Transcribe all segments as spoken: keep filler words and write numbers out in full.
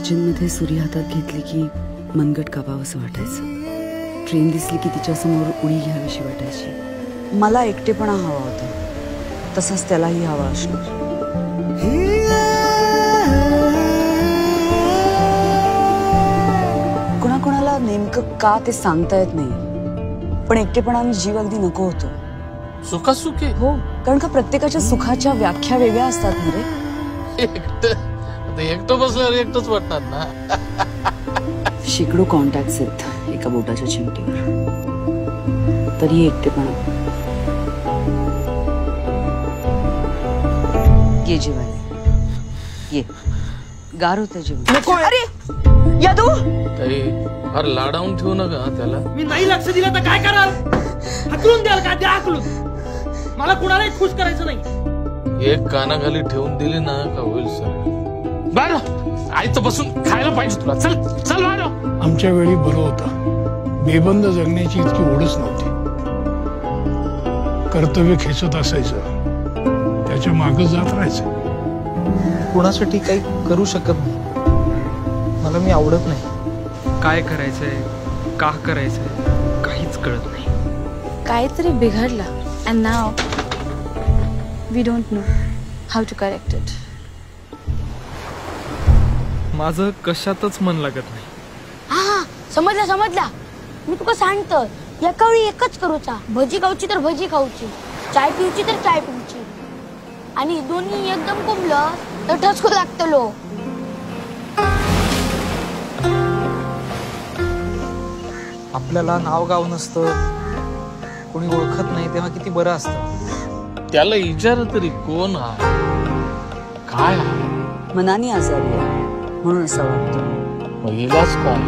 किचनमध्ये सुरी हातात घेतली की मनगट कापावंसं वाटायचं. ट्रेन दिसली की तिच्यासमोर उडी घ्यावीशी वाटायची. मला एकटेपणा हवा होता, तसाच त्यालाही हवा असणार. कोणाकोणाला नेमकं का ते सांगता येत नाही, पण एकटेपणाने जीव अगदी नको होतो. सुखासुखी हो, कारण का प्रत्येकाच्या सुखाच्या व्याख्या वेगळ्या असतात ना रे. एकटं एकटं बसल्यावर एकटंच वाटणार ना. शेकडो कॉन्टॅक्ट्स आहेत एका बोटाच्या चिमटीवर, तरी एकटेपणा. ये जेवायला ये, गार होतं जेवण. अरे यादू, ताई फार लाडावून ठेवू नका त्याला. मी नाही लक्ष दिलं तर काय कराल? हाकलून द्याल का? द्या हाकलून. मला कुणालाही खुश करायचं नाही. एक कानाखाली ठेवून दिली ना का होईल सर. बरं आईचं बसून खायला पाहिजे तुला. चल चल बरं. आमच्या वेळी बरं होतं, बेबंद जगण्याची इतकी ओढच नव्हती. कर्तव्य खेचत असायचं, त्याच्या मागे जात राहायचं. कुणासाठी काही करू शकत नाही. मला मी आवडत नाही. काय करायचंय, का करायचंय काहीच कळत नाही. काहीतरी बिघडलं and now we don't know how to correct it. माझं कशातच मन लागत नाही. हा हा समजला समजला. मी तुका सांगतो, एका वेळी एकच करूचा. भजी खाऊची तर भजी खाऊची, चाय पिऊची तर चाय पिऊची, आणि दोन्ही एकदम कुंभलं तर ठसकू लागतलो. आपल्याला नाव गाव नसतं, कोणी ओळखत नाही, तेव्हा किती बरं असतं. त्याला विचार तरी कोण हा, काय मनाने आजारी आहे म्हणून असं वाटतं. पहिलाच काय.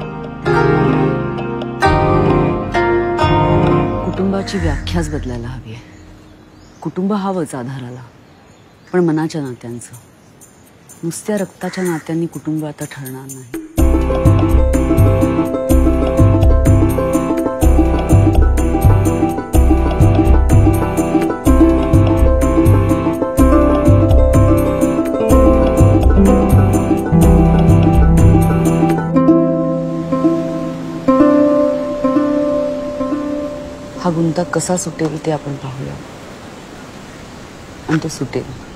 कुटुंबाची व्याख्याच बदलायला हवी आहे. कुटुंब हवंच आधाराला, पण मनाच्या नात्यांचं. नुसत्या रक्ताच्या नात्यांनी कुटुंब आता ठरणार नाही. हा गुंता कसा सुटेल ते आपण पाहूया, आणि तो सुटेल.